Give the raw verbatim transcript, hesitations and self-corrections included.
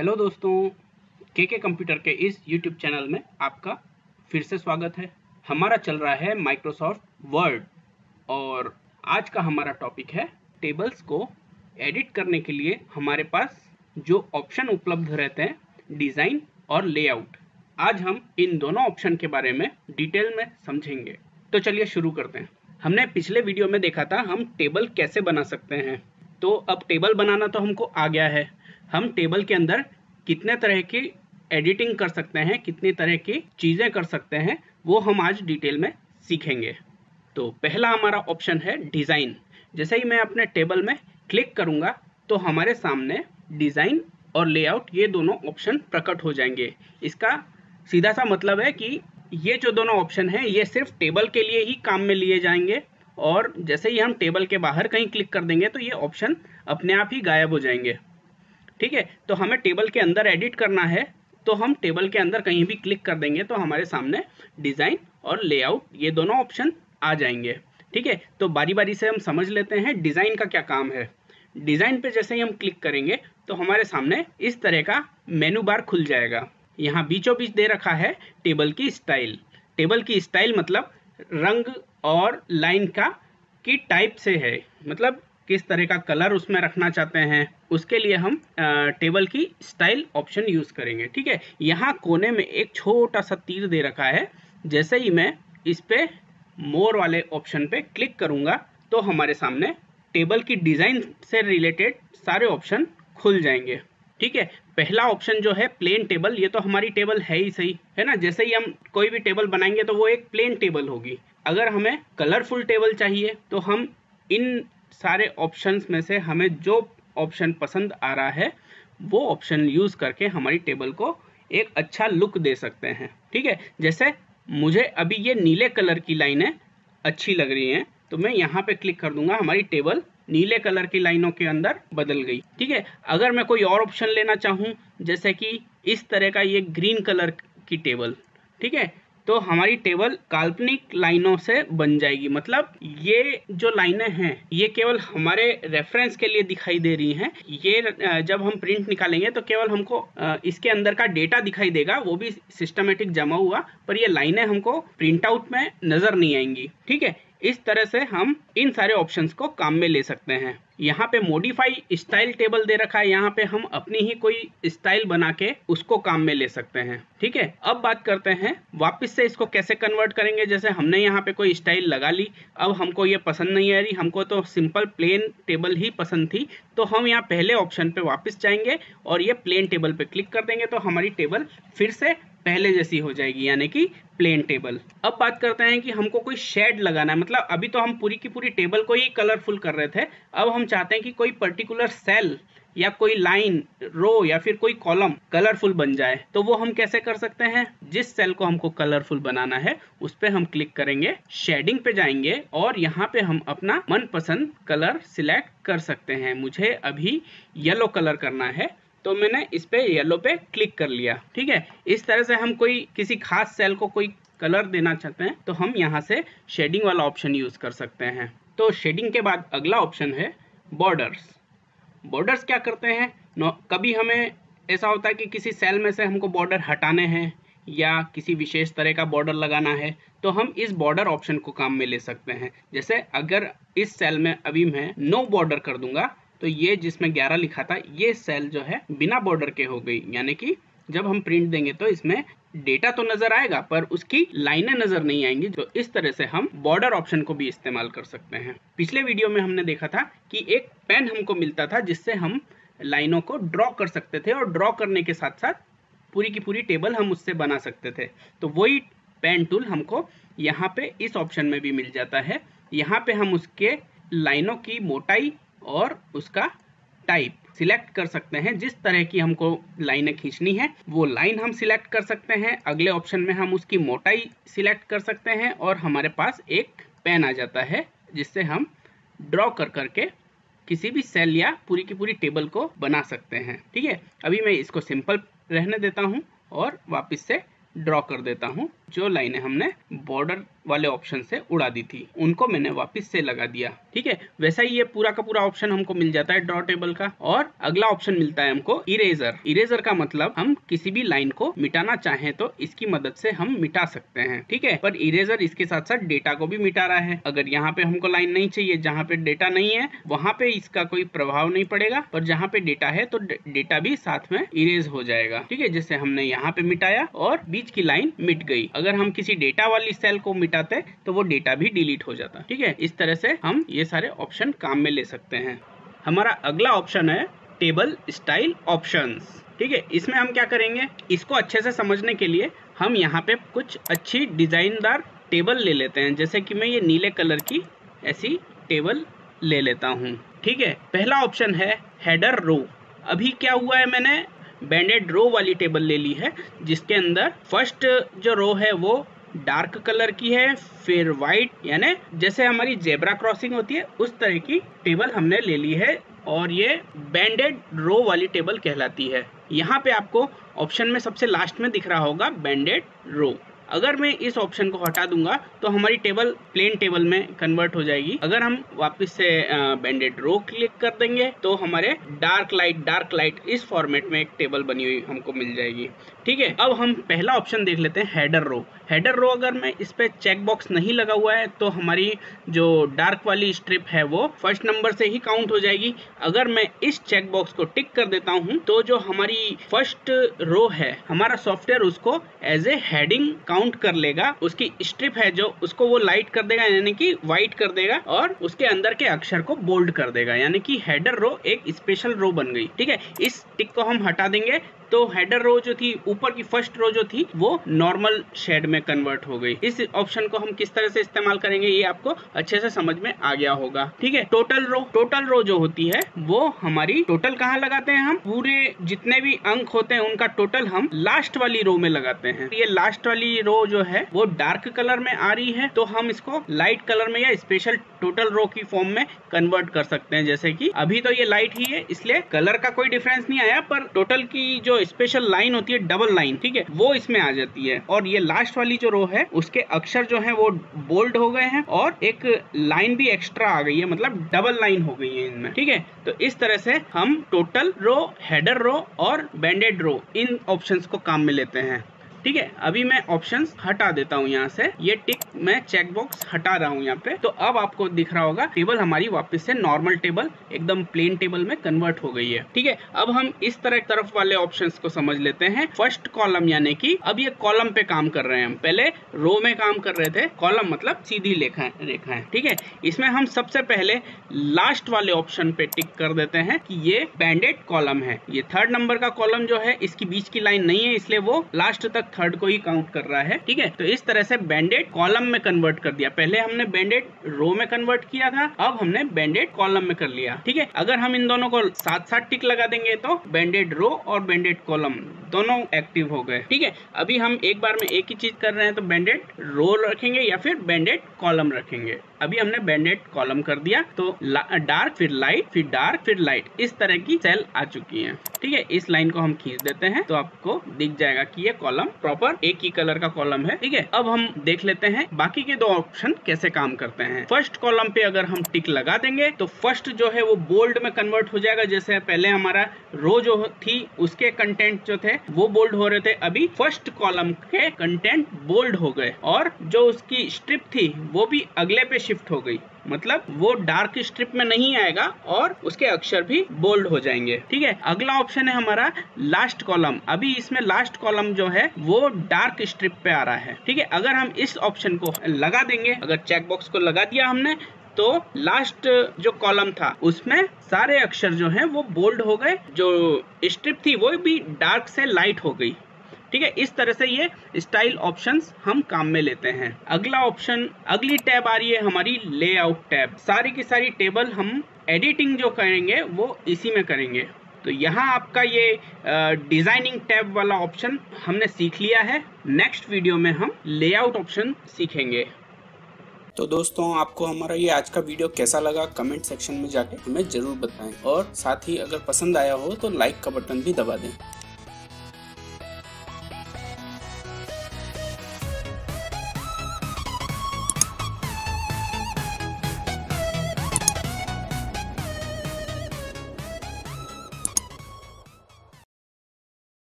Hello दोस्तों, के के कंप्यूटर के इस यूट्यूब चैनल में आपका फिर से स्वागत है। हमारा चल रहा है माइक्रोसॉफ्ट वर्ड और आज का हमारा टॉपिक है टेबल्स को एडिट करने के लिए हमारे पास जो ऑप्शन उपलब्ध रहते हैं, डिज़ाइन और लेआउट। आज हम इन दोनों ऑप्शन के बारे में डिटेल में समझेंगे। तो चलिए शुरू करते हैं। हमने पिछले वीडियो में देखा था हम टेबल कैसे बना सकते हैं। तो अब टेबल बनाना तो हमको आ गया है। हम टेबल के अंदर कितने तरह की एडिटिंग कर सकते हैं, कितनी तरह की चीज़ें कर सकते हैं, वो हम आज डिटेल में सीखेंगे। तो पहला हमारा ऑप्शन है डिज़ाइन। जैसे ही मैं अपने टेबल में क्लिक करूंगा तो हमारे सामने डिज़ाइन और लेआउट ये दोनों ऑप्शन प्रकट हो जाएंगे। इसका सीधा सा मतलब है कि ये जो दोनों ऑप्शन हैं ये सिर्फ टेबल के लिए ही काम में लिए जाएंगे और जैसे ही हम टेबल के बाहर कहीं क्लिक कर देंगे तो ये ऑप्शन अपने आप ही गायब हो जाएंगे। ठीक है, तो हमें टेबल के अंदर एडिट करना है तो हम टेबल के अंदर कहीं भी क्लिक कर देंगे तो हमारे सामने डिज़ाइन और लेआउट ये दोनों ऑप्शन आ जाएंगे। ठीक है, तो बारी बारी से हम समझ लेते हैं डिज़ाइन का क्या काम है। डिज़ाइन पे जैसे ही हम क्लिक करेंगे तो हमारे सामने इस तरह का मेनू बार खुल जाएगा। यहाँ बीचों बीच दे रखा है टेबल की स्टाइल। टेबल की स्टाइल मतलब रंग और लाइन का की टाइप से है, मतलब किस तरह का कलर उसमें रखना चाहते हैं, उसके लिए हम टेबल की स्टाइल ऑप्शन यूज़ करेंगे। ठीक है, यहाँ कोने में एक छोटा सा तीर दे रखा है। जैसे ही मैं इस पे मोर वाले ऑप्शन पे क्लिक करूँगा तो हमारे सामने टेबल की डिज़ाइन से रिलेटेड सारे ऑप्शन खुल जाएंगे। ठीक है, पहला ऑप्शन जो है प्लेन टेबल, ये तो हमारी टेबल है ही सही है ना। जैसे ही हम कोई भी टेबल बनाएंगे तो वो एक प्लेन टेबल होगी। अगर हमें कलरफुल टेबल चाहिए तो हम इन सारे ऑप्शंस में से हमें जो ऑप्शन पसंद आ रहा है वो ऑप्शन यूज़ करके हमारी टेबल को एक अच्छा लुक दे सकते हैं। ठीक है, जैसे मुझे अभी ये नीले कलर की लाइनें अच्छी लग रही हैं तो मैं यहाँ पे क्लिक कर दूंगा, हमारी टेबल नीले कलर की लाइनों के अंदर बदल गई। ठीक है, अगर मैं कोई और ऑप्शन लेना चाहूँ जैसे कि इस तरह का ये ग्रीन कलर की टेबल, ठीक है, तो हमारी टेबल काल्पनिक लाइनों से बन जाएगी। मतलब ये जो लाइनें हैं ये केवल हमारे रेफरेंस के लिए दिखाई दे रही हैं। ये जब हम प्रिंट निकालेंगे तो केवल हमको इसके अंदर का डेटा दिखाई देगा, वो भी सिस्टमेटिक जमा हुआ, पर ये लाइनें हमको प्रिंट आउट में नजर नहीं आएंगी। ठीक है, इस तरह से हम इन सारे ऑप्शंस को काम में ले सकते हैं। यहाँ पे मॉडिफाई स्टाइल टेबल दे रखा है, यहाँ पे हम अपनी ही कोई स्टाइल बना के उसको काम में ले सकते हैं। ठीक है, अब बात करते हैं वापस से इसको कैसे कन्वर्ट करेंगे। जैसे हमने यहाँ पे कोई स्टाइल लगा ली, अब हमको ये पसंद नहीं आ रही, हमको तो सिंपल प्लेन टेबल ही पसंद थी, तो हम यहाँ पहले ऑप्शन पे वापस जाएंगे और ये प्लेन टेबल पे क्लिक कर देंगे तो हमारी टेबल फिर से पहले जैसी हो जाएगी, यानी कि प्लेन टेबल। अब बात करते हैं कि हमको कोई शेड लगाना है। मतलब अभी तो हम पूरी की पूरी टेबल को ही कलरफुल कर रहे थे, अब हम चाहते हैं कि कोई पर्टिकुलर सेल या कोई लाइन, रो या फिर कोई कॉलम कलरफुल बन जाए। तो वो हम कैसे कर सकते हैं, जिस सेल को हमको कलरफुल बनाना है उस पर हम क्लिक करेंगे, शेडिंग पे जाएंगे और यहाँ पे हम अपना मनपसंद कलर सिलेक्ट कर सकते हैं। मुझे अभी येलो कलर करना है तो मैंने इस पे येलो पे क्लिक कर लिया। ठीक है, इस तरह से हम कोई किसी खास सेल को कोई कलर देना चाहते हैं तो हम यहाँ से शेडिंग वाला ऑप्शन यूज कर सकते हैं। तो शेडिंग के बाद अगला ऑप्शन है बॉर्डर्स। बॉर्डर्स क्या करते हैं, कभी हमें ऐसा होता है कि किसी सेल में से हमको बॉर्डर हटाने हैं या किसी विशेष तरह का बॉर्डर लगाना है तो हम इस बॉर्डर ऑप्शन को काम में ले सकते हैं। जैसे अगर इस सेल में अभी मैं नो बॉर्डर कर दूंगा तो ये जिसमें ग्यारह लिखा था ये सेल जो है बिना बॉर्डर के हो गई, यानी कि जब हम प्रिंट देंगे तो इसमें डेटा तो नजर आएगा पर उसकी लाइनें नजर नहीं आएंगी। तो इस तरह से हम बॉर्डर ऑप्शन को भी इस्तेमाल कर सकते हैं। पिछले वीडियो में हमने देखा था कि एक पेन हमको मिलता था जिससे हम लाइनों को ड्रॉ कर सकते थे और ड्रॉ करने के साथ साथ पूरी की पूरी टेबल हम उससे बना सकते थे। तो वही पेन टूल हमको यहाँ पे इस ऑप्शन में भी मिल जाता है। यहाँ पे हम उसके लाइनों की मोटाई और उसका टाइप सिलेक्ट कर सकते हैं। जिस तरह की हमको लाइनें खींचनी है वो लाइन हम सिलेक्ट कर सकते हैं। अगले ऑप्शन में हम उसकी मोटाई सिलेक्ट कर सकते हैं और हमारे पास एक पेन आ जाता है जिससे हम ड्रॉ कर करके किसी भी सेल या पूरी की पूरी टेबल को बना सकते हैं। ठीक है, अभी मैं इसको सिंपल रहने देता हूँ और वापस से ड्रॉ कर देता हूँ जो लाइनें हमने बॉर्डर वाले ऑप्शन से उड़ा दी थी, उनको मैंने वापस से लगा दिया। ठीक है, वैसा ही ये पूरा का पूरा ऑप्शन हमको मिल जाता है ड्रॉ टेबल का। और अगला ऑप्शन मिलता है हमको इरेजर। इरेजर का मतलब हम किसी भी लाइन को मिटाना चाहें तो इसकी मदद से हम मिटा सकते हैं। ठीक है, पर इरेजर इसके साथ साथ डेटा को भी मिटा रहा है। अगर यहाँ पे हमको लाइन नहीं चाहिए, जहाँ पे डेटा नहीं है वहां पे इसका कोई प्रभाव नहीं पड़ेगा, पर जहाँ पे डेटा है तो डेटा भी साथ में इरेज हो जाएगा। ठीक है, जैसे हमने यहाँ पे मिटाया और बीच की लाइन मिट गई। अगर हम किसी डेटा वाली सेल को मिटाते तो वो डेटा भी डिलीट हो जाता। ठीक है, इस तरह से हम ये सारे ऑप्शन काम में ले सकते हैं। हमारा अगला ऑप्शन है टेबल स्टाइल ऑप्शंस। ठीक है, इसमें हम क्या करेंगे, इसको अच्छे से समझने के लिए हम यहाँ पे कुछ अच्छी डिजाइनदार टेबल ले लेते हैं। जैसे कि मैं ये नीले कलर की ऐसी टेबल ले लेता हूँ। ठीक है, पहला ऑप्शन है हेडर रो। अभी क्या हुआ है, मैंने बैंडेड रो वाली टेबल ले ली है, जिसके अंदर फर्स्ट जो रो है वो डार्क कलर की है, फिर व्हाइट, यानी जैसे हमारी जेब्रा क्रॉसिंग होती है उस तरह की टेबल हमने ले ली है, और ये बैंडेड रो वाली टेबल कहलाती है। यहाँ पे आपको ऑप्शन में सबसे लास्ट में दिख रहा होगा बैंडेड रो। अगर मैं इस ऑप्शन को हटा दूंगा तो हमारी टेबल प्लेन टेबल में कन्वर्ट हो जाएगी। अगर हम वापस से बैंडेड रो क्लिक कर देंगे तो हमारे डार्क लाइट डार्क लाइट इस फॉर्मेट में एक टेबल बनी हुई हमको मिल जाएगी। ठीक है, अब हम पहला ऑप्शन देख लेते हैं हेडर रो। हेडर रो अगर मैं इस पे चेक बॉक्स नहीं लगा हुआ है तो हमारी जो डार्क वाली स्ट्रिप है वो फर्स्ट नंबर से ही काउंट हो जाएगी। अगर मैं इस चेक बॉक्स को टिक कर देता हूं तो जो हमारी फर्स्ट रो है, हमारा सॉफ्टवेयर उसको एज ए हेडिंग काउंट कर लेगा। उसकी स्ट्रिप है जो, उसको वो लाइट कर देगा, यानी कि व्हाइट कर देगा, और उसके अंदर के अक्षर को बोल्ड कर देगा, यानी कि हेडर रो एक स्पेशल रो बन गई। ठीक है, इस टिक को हम हटा देंगे तो हेडर रो जो थी, ऊपर की फर्स्ट रो जो थी वो नॉर्मल शेड में कन्वर्ट हो गई। इस ऑप्शन को हम किस तरह से इस्तेमाल करेंगे ये आपको अच्छे से समझ में आ गया होगा। ठीक है, टोटल रो। टोटल रो जो होती है वो हमारी, टोटल कहाँ लगाते हैं हम, पूरे जितने भी अंक होते हैं उनका टोटल हम लास्ट वाली रो में लगाते हैं। ये लास्ट वाली रो जो है वो डार्क कलर में आ रही है तो हम इसको लाइट कलर में या स्पेशल टोटल रो की फॉर्म में कन्वर्ट कर सकते हैं। जैसे कि अभी तो ये लाइट ही है इसलिए कलर का कोई डिफरेंस नहीं आया, पर टोटल की जो स्पेशल लाइन होती है डबल लाइन, ठीक है, वो इसमें आ जाती है। और ये लास्ट वाली जो रो है उसके अक्षर जो है वो बोल्ड हो गए हैं और एक लाइन भी एक्स्ट्रा आ गई है, मतलब डबल लाइन हो गई है इनमें। ठीक है, तो इस तरह से हम टोटल रो, हेडर रो और बैंडेड रो इन ऑप्शंस को काम में लेते हैं। ठीक है, अभी मैं ऑप्शंस हटा देता हूँ यहाँ से, ये टिक मैं चेक बॉक्स हटा रहा हूँ यहाँ पे। तो अब आपको दिख रहा होगा टेबल हमारी वापस से नॉर्मल टेबल, एकदम प्लेन टेबल में कन्वर्ट हो गई है। ठीक है, अब हम इस तरह तरफ वाले ऑप्शंस को समझ लेते हैं। फर्स्ट कॉलम, यानी कि अब ये कॉलम पे काम कर रहे हैं, हम पहले रो में काम कर रहे थे। कॉलम मतलब सीधी रेखा रेखा है। ठीक है, इसमें हम सबसे पहले लास्ट वाले ऑप्शन पे टिक कर देते हैं कि ये बैंडेड कॉलम है। ये थर्ड नंबर का कॉलम जो है इसकी बीच की लाइन नहीं है, इसलिए वो लास्ट तक थर्ड को ही काउंट कर रहा है। ठीक है, तो इस तरह से बैंडेड कॉलम में कन्वर्ट कर दिया। पहले हमने बैंडेड रो में कन्वर्ट किया था, अब हमने बैंडेड कॉलम में कर लिया। ठीक है, अगर हम इन दोनों को साथ साथ टिक लगा देंगे तो बैंडेड रो और बैंडेड कॉलम दोनों एक्टिव हो गए। ठीक है, अभी हम एक बार में एक ही चीज कर रहे हैं, तो बैंडेड रो रखेंगे या फिर बैंडेड कॉलम रखेंगे। अभी हमने बैंडेड कॉलम कर दिया तो डार्क फिर लाइट फिर डार्क फिर लाइट, इस तरह की सेल आ चुकी है। ठीक है, इस लाइन को हम खींच देते हैं तो आपको दिख जाएगा कि ये कॉलम प्रॉपर एक ही कलर का कॉलम है। ठीक है, अब हम देख लेते हैं बाकी के दो ऑप्शन कैसे काम करते हैं। फर्स्ट कॉलम पे अगर हम टिक लगा देंगे तो फर्स्ट जो है वो बोल्ड में कन्वर्ट हो जाएगा। जैसे पहले हमारा रो जो थी उसके कंटेंट जो थे वो बोल्ड हो रहे थे, अभी फर्स्ट कॉलम के कंटेंट बोल्ड हो गए और जो उसकी स्ट्रिप थी वो भी अगले पे शिफ्ट हो गई, मतलब वो डार्क स्ट्रिप में नहीं आएगा और उसके अक्षर भी बोल्ड हो जाएंगे। ठीक है, अगला ऑप्शन है हमारा लास्ट कॉलम। अभी इसमें लास्ट कॉलम जो है वो डार्क स्ट्रिप पे आ रहा है। ठीक है, अगर हम इस ऑप्शन को लगा देंगे, अगर चेक बॉक्स को लगा दिया हमने, तो लास्ट जो कॉलम था उसमें सारे अक्षर जो हैं वो बोल्ड हो गए, जो स्ट्रिप थी वो भी डार्क से लाइट हो गई। ठीक है, इस तरह से ये स्टाइल ऑप्शंस हम काम में लेते हैं। अगला ऑप्शन, अगली टैब आ रही है हमारी लेआउट टैब। सारी की सारी टेबल हम एडिटिंग जो करेंगे वो इसी में करेंगे। तो यहाँ आपका ये डिजाइनिंग टैब वाला ऑप्शन हमने सीख लिया है। नेक्स्ट वीडियो में हम लेआउट ऑप्शन सीखेंगे। तो दोस्तों, आपको हमारा ये आज का वीडियो कैसा लगा कमेंट सेक्शन में जाके हमें जरूर बताएं, और साथ ही अगर पसंद आया हो तो लाइक का बटन भी दबा दें।